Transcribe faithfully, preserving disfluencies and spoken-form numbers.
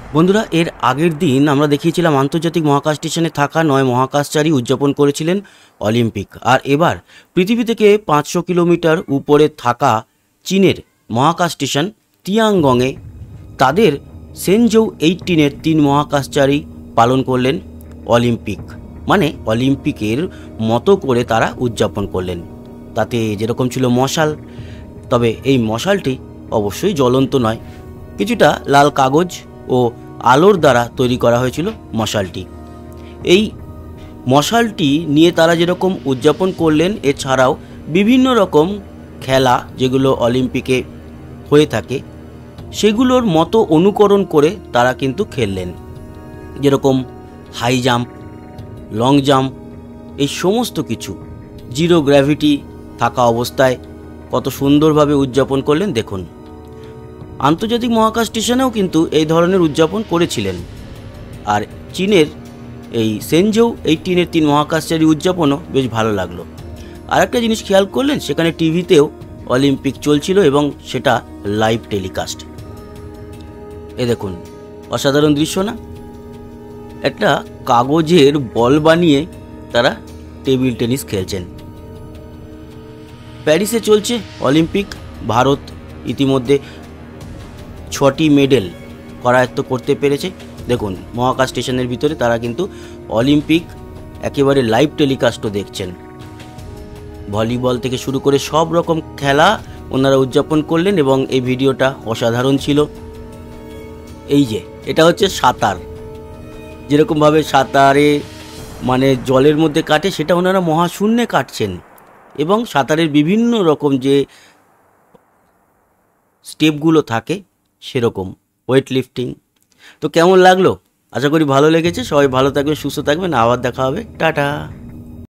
বন্ধুরা, এর আগের দিন আমরা দেখিয়েছিলাম আন্তর্জাতিক মহাকাশ স্টেশনে থাকা নয় মহাকাশচারী উদযাপন করেছিলেন অলিম্পিক। আর এবার পৃথিবী থেকে পাঁচশো কিলোমিটার উপরে থাকা চীনের মহাকাশ স্টেশন তিয়ানগংয়ে তাদের সেনঝৌ এইটিনের তিন মহাকাশচারী পালন করলেন অলিম্পিক। মানে অলিম্পিকের মতো করে তারা উদযাপন করলেন। তাতে যেরকম ছিল মশাল, তবে এই মশালটি অবশ্যই জ্বলন্ত নয়, কিছুটা লাল কাগজ ও আলোর দ্বারা তৈরি করা হয়েছিল মশালটি। এই মশালটি নিয়ে তারা যেরকম উদযাপন করলেন, এছাড়াও বিভিন্ন রকম খেলা যেগুলো অলিম্পিকে হয়ে থাকে সেগুলোর মতো অনুকরণ করে তারা কিন্তু খেললেন। যেরকম হাই জাম্প, লং জাম্প, এই সমস্ত কিছু জিরো গ্র্যাভিটি থাকা অবস্থায় কত সুন্দরভাবে উদযাপন করলেন দেখুন। আন্তর্জাতিক মহাকাশ স্টেশনেও কিন্তু এই ধরনের উদযাপন করেছিলেন। আর চীনের এই সেনঝৌ এইটিনের তিন মহাকাশচারী উদযাপনও বেশ ভালো লাগলো। আর একটা জিনিস খেয়াল করলেন, সেখানে টিভিতেও অলিম্পিক চলছিল এবং সেটা লাইভ টেলিকাস্ট। এ দেখুন, অসাধারণ দৃশ্য না? একটা কাগজের বল বানিয়ে তারা টেবিল টেনিস খেলছেন। প্যারিসে চলছে অলিম্পিক। ভারত ইতিমধ্যে ছটি মেডেল করায়ত্ত করতে পেরেছে। দেখুন, মহাকাশ স্টেশনের ভিতরে তারা কিন্তু অলিম্পিক একেবারে লাইভ টেলিকাস্টও দেখছেন। ভলিবল থেকে শুরু করে সব রকম খেলা ওনারা উদযাপন করলেন এবং এই ভিডিওটা অসাধারণ ছিল। এই যে এটা হচ্ছে সাঁতার, যেরকমভাবে সাঁতারে মানে জলের মধ্যে কাটে, সেটা ওনারা মহাশূন্যে কাটছেন। এবং সাঁতারের বিভিন্ন রকম যে স্টেপগুলো থাকে সেরকম ওয়েট লিফটিং। তো কেমন লাগলো? আশা করি ভালো লেগেছে। সবাই ভালো থাকবেন, সুস্থ থাকবেন। আবার দেখা হবে। টাটা।